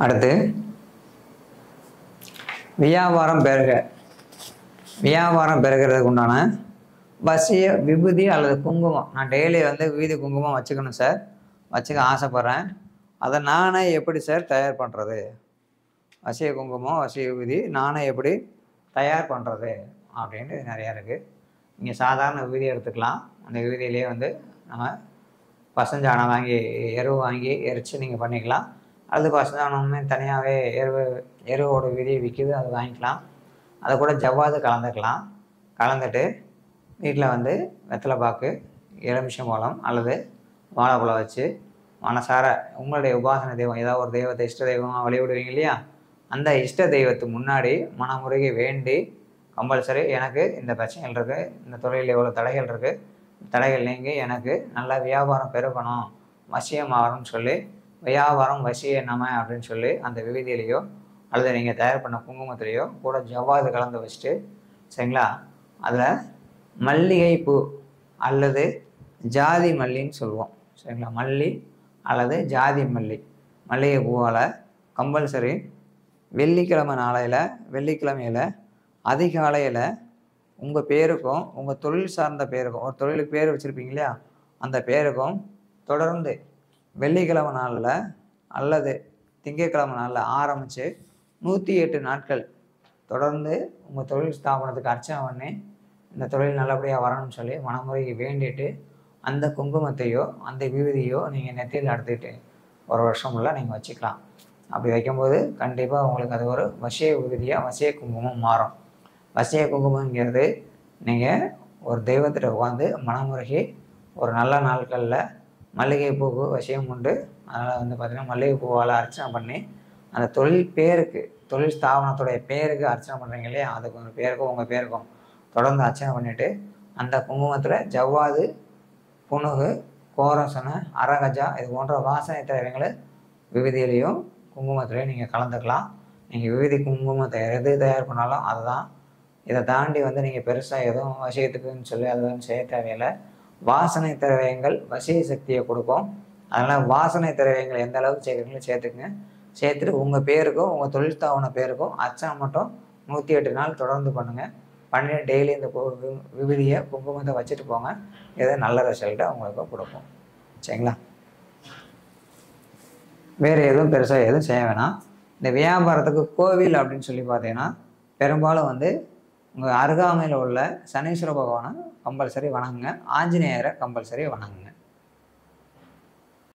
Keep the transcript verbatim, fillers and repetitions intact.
அடுத்து வியாபாரம் பெருக வியாபாரம் பெருகிறதுக்கு உண்டான வசிய விபூதி அல்லது குங்குமம். நான் டெய்லி வந்து விபூதி குங்குமம் வச்சுக்கணும் சார், வச்சுக்க ஆசைப்பட்றேன். அதை நானே எப்படி சார் தயார் பண்ணுறது? வசிய குங்குமம் வசிய விபூதி நானே எப்படி தயார் பண்ணுறது அப்படின்ட்டு நிறையா இருக்குது. நீங்கள் சாதாரண விபூதி எடுத்துக்கலாம். அந்த விபூதியிலே வந்து நம்ம பசஞ்சாணம் வாங்கி எருவு வாங்கி எரித்து நீங்கள் பண்ணிக்கலாம். அது பசஞ்சாணமே தனியாகவே எருவு எருவோட விதியை விற்கிது, அது வாங்கிக்கலாம். அதை கூட ஜவ்வாது கலந்துக்கலாம். கலந்துட்டு வீட்டில் வந்து வெத்தலை பாக்கு எலுமிச்சம்பழம் அல்லது வாழைப்பழம் வச்சு மனசார உங்களுடைய உபாசன தெய்வம் ஏதாவது ஒரு தெய்வத்தை இஷ்ட தெய்வமாக வழிபடுவீங்க இல்லையா, அந்த இஷ்ட தெய்வத்துக்கு முன்னாடி மனமுருகி வேண்டி கம்பல்சரி எனக்கு இந்த பிரச்சனைகள் இருக்குது, இந்த தொழிலில் எவ்வளோ தடைகள் இருக்குது, தடைகள் நீங்கி எனக்கு நல்ல வியாபாரம் பெருகணும், வசியம் ஆகணும்னு சொல்லி வியாபாரம் வசிய நம அப்படின்னு சொல்லி அந்த விபூதியிலையோ அல்லது நீங்கள் தயார் பண்ண குங்குமத்திலையோ கூட ஜவ்வாது கலந்து வச்சுட்டு சரிங்களா, அதில் மல்லிகை பூ அல்லது ஜாதி மல்லின்னு சொல்லுவோம் சரிங்களா, மல்லி அல்லது ஜாதி மல்லி மல்லிகை பூவால் கம்பல்சரி வெள்ளிக்கிழமை நாளையில் வெள்ளிக்கிழமையில் அதிகாலையில் உங்கள் பேருக்கும் உங்கள் தொழில் சார்ந்த பேருக்கும் ஒரு தொழிலுக்கு பேர் வச்சுருப்பீங்க இல்லையா, அந்த பேருக்கும் தொடர்ந்து வெள்ளிக்கிழமை நாளில் அல்லது திங்கட்கிழமை நாளில் ஆரம்பித்து நூற்றி எட்டு நாட்கள் தொடர்ந்து உங்கள் தொழில் ஸ்தாபனத்துக்கு அர்ச்சனை பண்ணி இந்த தொழில் நல்லபடியாக வரணும்னு சொல்லி மனமுறைக்கு வேண்டிட்டு அந்த குங்குமத்தையோ அந்த விபூதியோ நீங்கள் நெத்தியில் எடுத்துக்கிட்டு ஒரு வருஷம் உள்ள நீங்கள் வச்சுக்கலாம். அப்படி வைக்கும்போது கண்டிப்பாக உங்களுக்கு அது ஒரு வசிய விபூதியாக வசிய குங்குமம் மாறும். வசிய குங்குமங்கிறது நீங்கள் ஒரு தெய்வத்திட்ட உட்காந்து மனமுறைக்கு ஒரு நல்ல நாட்களில் மல்லிகை பூக்கு வசியம் உண்டு. அதனால் வந்து பார்த்திங்கன்னா மல்லிகை பூவால் அர்ச்சனை பண்ணி அந்த தொழில் பேருக்கு தொழில் ஸ்தாபனத்துடைய பேருக்கு அர்ச்சனை பண்ணுறீங்க இல்லையா, அதுக்கு உங்கள் பேருக்கும் உங்கள் பேருக்கும் தொடர்ந்து அர்ச்சனை பண்ணிவிட்டு அந்த குங்குமத்தில் ஜவ்வாது புனுகு கோரசனை அரகஜா இது போன்ற வாசனை திரவியங்களை விபூதியிலையும் குங்குமத்திலையும் நீங்கள் கலந்துக்கலாம். நீங்கள் விபூதி குங்குமத்தை எது தயார் பண்ணாலும் அதுதான். இதை தாண்டி வந்து நீங்கள் பெருசாக எதுவும் வசியத்துக்குன்னு சொல்லி அதுவும் செய்ய தேவையில்லை. வாசனை திரவியங்கள் வசிய சக்தியை கொடுக்கும். அதனால் வாசனை திரவியங்கள் எந்த அளவுக்கு சேர்க்குறீங்களோ சேர்த்துக்குங்க. சேர்த்துட்டு உங்கள் பேருக்கும் உங்கள் தொழில் ஸ்தாபன பேருக்கும் அர்ச்சனை மட்டும் நூற்றி எட்டு நாள் தொடர்ந்து பண்ணுங்கள். பண்ணி டெய்லி இந்த விபூதியை குங்குமத்தை வச்சுட்டு போங்க. இதை நல்ல ரிசல்ட்டை உங்களுக்கு கொடுக்கும் சரிங்களா. வேறு எதுவும் பெருசாக எதுவும் செய்ய வேணாம். இந்த வியாபாரத்துக்கு கோவில் அப்படின்னு சொல்லி பார்த்தீங்கன்னா பெரும்பாலும் வந்து உங்கள் அருகாமையில் உள்ள சனீஸ்வர பகவானை கம்பல்சரி வணங்குங்க, ஆஞ்சநேயரை கம்பல்சரி வணங்குங்க.